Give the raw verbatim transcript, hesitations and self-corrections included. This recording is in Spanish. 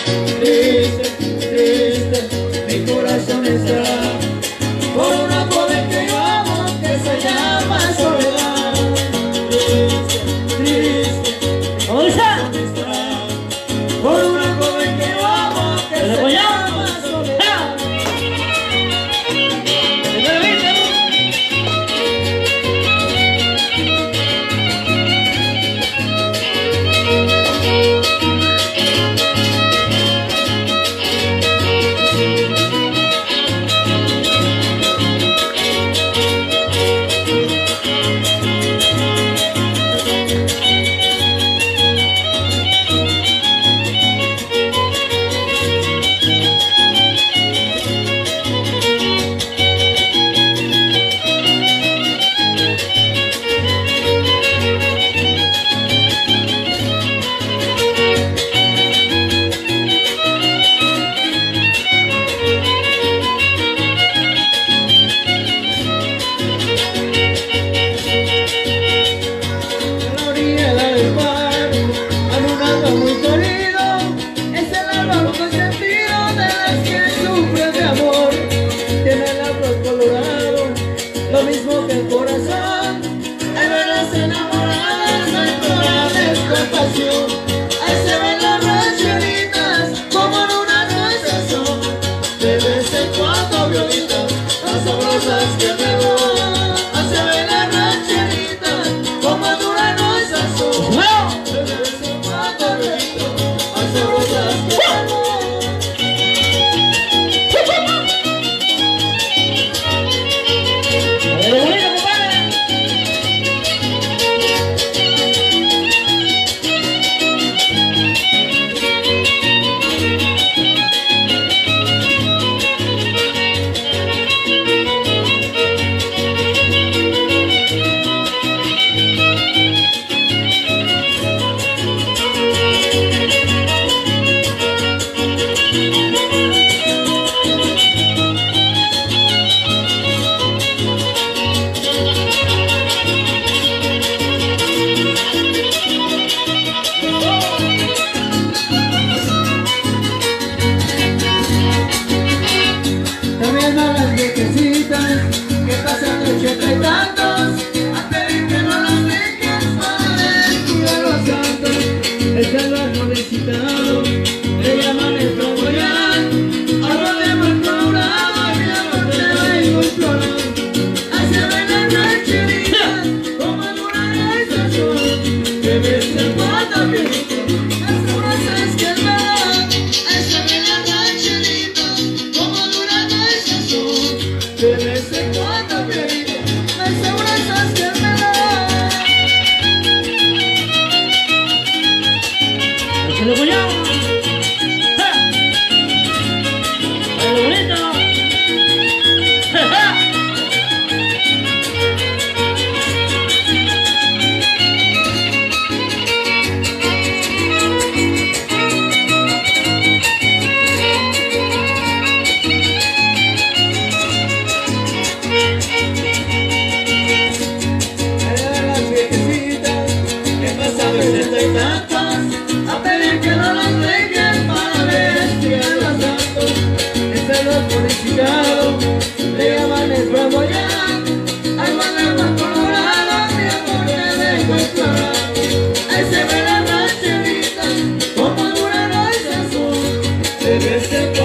Triste, triste, mi corazón está por una joven que yo amo que se llama Soledad. Triste, triste, mi corazón está por una joven que yo amo que se llama Soledad. Muy querido, es el alma consentido de las que sufren de amor. Tiene el labio colorado, lo mismo que el corazón. Al verlas enamoradas no hay toda descompasión. Ahí se ven las rancheritas como en una nuez son. De vez en cuando violitas, las sabrosas que me dan. Ahí se ven las rancheritas como en una nuez son. Que pasan ochenta y tantos a pedir que no los dejes para vestir a los santos. Es el barco visitado, le llaman el Flamboyán. Ahora vemos el colorado y mi amor te vengo implorando. Ahí se ven las rancheritas como en una estación. Que ves el pata viejito, las sabrosas que me dan. Ahí se ven las rancheritas como en una estación. Que ves el pata viejito, las sabrosas que me dan. ¡Se lo apoyamos! ¡Ja! ¡Ay, lo bonito! ¡Ja, ja! Sesenta y tantos a pedir que no los dejen para vestir a los santos. Este loco purificado le llaman el Flamboyán. Al guardarlo colorado mi amor te dejo explorar. Ahí se ven las rancheritas como en una noche azul. Se ve ese